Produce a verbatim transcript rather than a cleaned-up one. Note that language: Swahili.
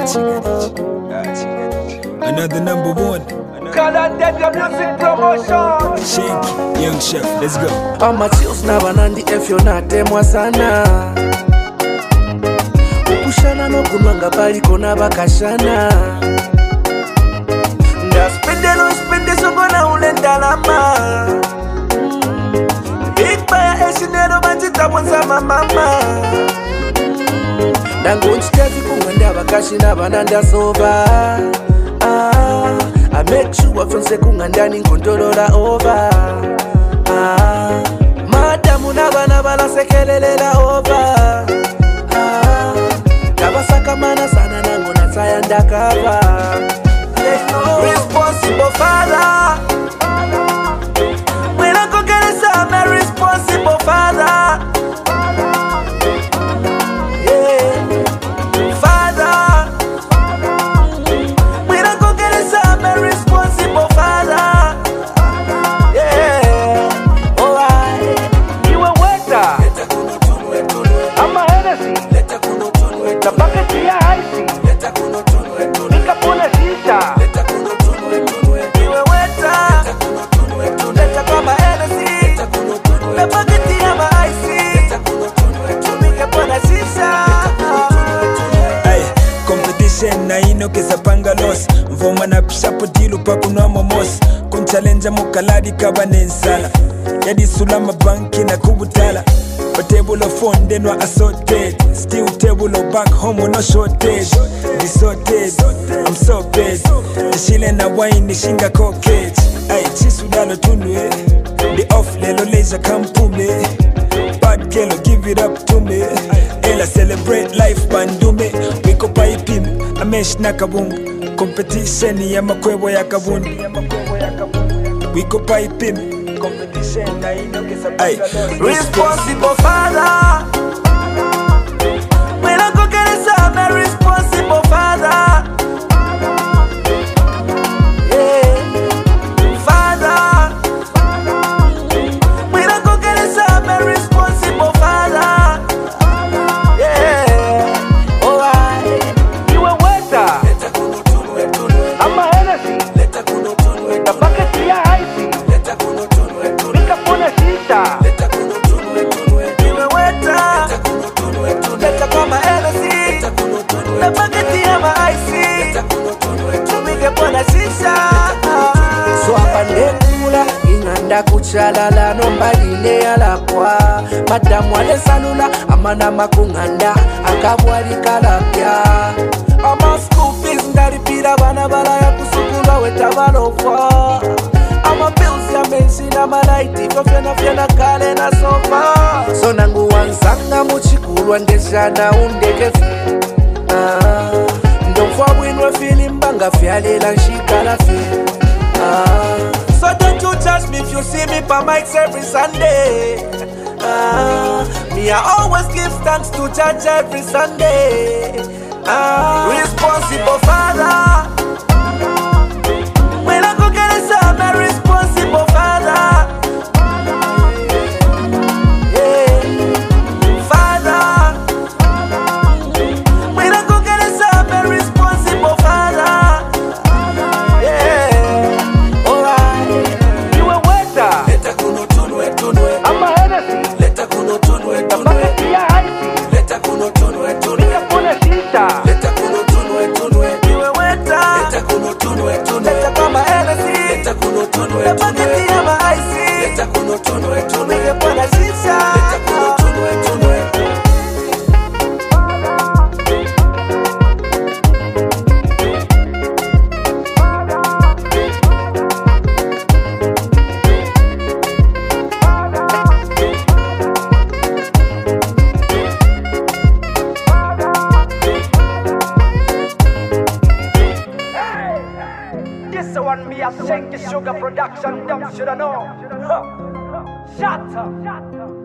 Another number one. Kalandega music promotion. Shake, young chef, let's go. Amatios na banandi efyo natemwa sana. Ukushana no kunwanga baliko na bakashana. Nda spende no spende songo na ulenda lama. Big baya eshinero banjita mwanza mama. Dango nchitevi kungwenda bakashina bananda soba. Ah, I make sure from se kungandani nkontolola over. Ah, madamu nabana bala sekelela over. Ah, kabasaka mana sana nango nasaya ndakava. Responsible father. When I go get it, I'm a responsible father. Na ino kesa pangalos mvoma na pishapo dilu pakunwa momos kumchallenja mukaladi kaba nensala yadi sulama banki na kubutala a table of phone denwa assorted still table of back home no shortage disorted I'm so bad shile na wine shinga cockage ay chisudalo tunwe the off lelo leisure kampume bad girl give it up to me ela celebrate life bandume wiko paipim amesh na kabungu competition ya makwebo ya kabundu wiko paipim competition na ino kesa pangalo responsible father. When I go get it, I'm a responsible father. Inganda kuchalala nombaline alapwa madamu ale salula amana makunganda akabwali kalapya ama school fees ndaripira bana bala ya kusukula wetabalofwa ama bills ya mensi na malaiti kofena fyena kale na sofa so nangu wansanga muchikulwa ndeshana undekefi ah, ndofwa bwinwe filimbanga fyalela nshikala fi ah. So don't you judge me if you see me by mics every Sunday. Ah, me I always give thanks to Judge every Sunday. Ah, responsible father. When I go get it, I'm a responsible father. Yeah, father. When I go get it, I'm a responsible father. One me a Shanky Sugar production, them shoulda know. Shut up.